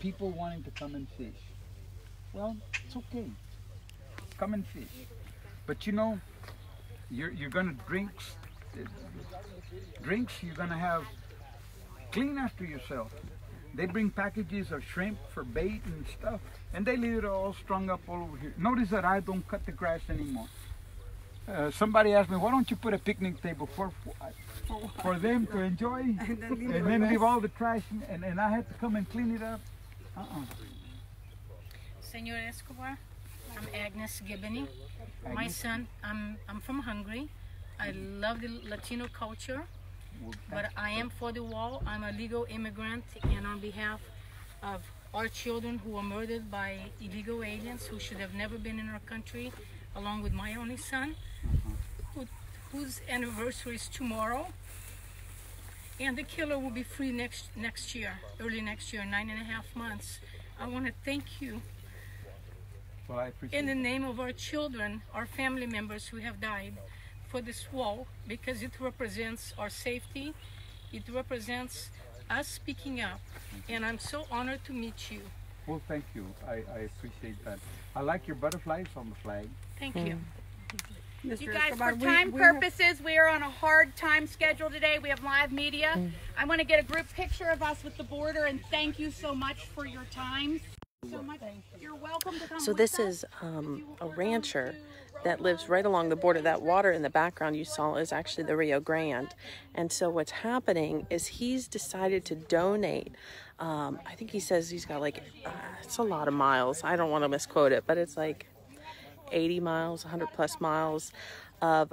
people wanting to come and fish. Well, it's okay. Come and fish. But you know, you're gonna drinks. You're gonna have clean after yourself. They bring packages of shrimp for bait and stuff, and they leave it all strung up all over here. Notice that I don't cut the grass anymore. Somebody asked me, why don't you put a picnic table for them to enjoy, and then leave all the trash, and I had to come and clean it up? Senor Escobar, I'm Agnes Gibney. My son, I'm from Hungary. I love the Latino culture, but I am for the wall. I'm a legal immigrant, and on behalf of our children who were murdered by illegal aliens who should have never been in our country, along with my only son, whose anniversary is tomorrow, and the killer will be free next year, early next year, 9.5 months. I want to thank you. Well, I appreciate in the name of our children, our family members who have died, for this wall, because it represents our safety, it represents us speaking up, and I'm so honored to meet you. Well, thank you. I appreciate that. I like your butterflies on the flag. Thank you. You guys, for time purposes, we are on a hard time schedule today. We have live media. I want to get a group picture of us with the border, and thank you so much for your time. So much. You're welcome to come. So this is a rancher that lives right along the border. That water in the background you saw is actually the Rio Grande. And so what's happening is he's decided to donate. I think he says he's got like, it's a lot of miles. I don't want to misquote it, but it's like 80 miles, 100 plus miles of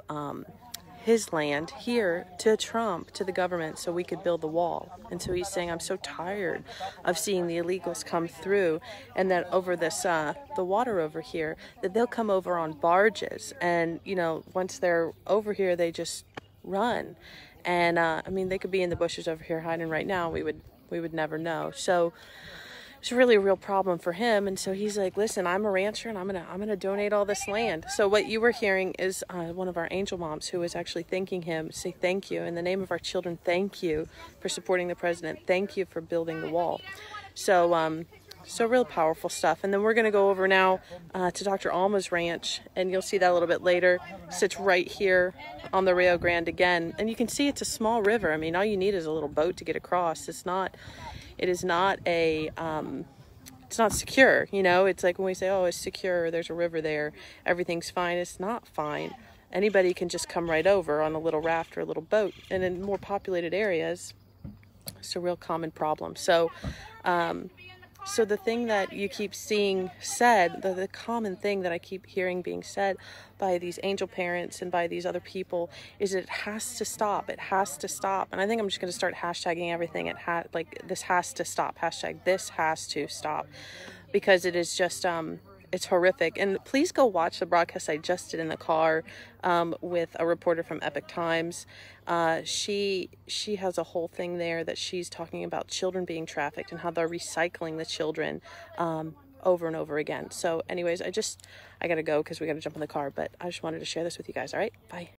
his land here to Trump, to the government, so we could build the wall. And so he's saying, I'm so tired of seeing the illegals come through, and that over this, the water over here, that they'll come over on barges. And, you know, once they're over here, they just run. And, I mean, they could be in the bushes over here hiding right now. We would never know. So it's really a real problem for him. And so he's like, listen, I'm a rancher, and I'm gonna donate all this land. So what you were hearing is one of our angel moms who was actually thanking him, say thank you in the name of our children. Thank you for supporting the president. Thank you for building the wall. So so real powerful stuff. And then we're gonna go over now to Dr. Alma's ranch, and you'll see that a little bit later. Sits right here on the Rio Grande again, and you can see it's a small river. I mean, all you need is a little boat to get across. It is not a, it's not secure, you know. It's like when we say, oh, it's secure, there's a river there, everything's fine. It's not fine. Anybody can just come right over on a little raft or a little boat. And in more populated areas, it's a real common problem. So, so the thing that you keep seeing said, the common thing that I keep hearing being said by these angel parents and by these other people is that it has to stop. It has to stop. And I think I'm just going to start hashtagging everything. Like, this has to stop. Hashtag this has to stop. Because it is just, it's horrific. And please go watch the broadcast I just did in the car with a reporter from Epoch Times. She has a whole thing there that she's talking about children being trafficked and how they're recycling the children over and over again. So anyways, I gotta go because we gotta jump in the car, but I just wanted to share this with you guys. All right, bye.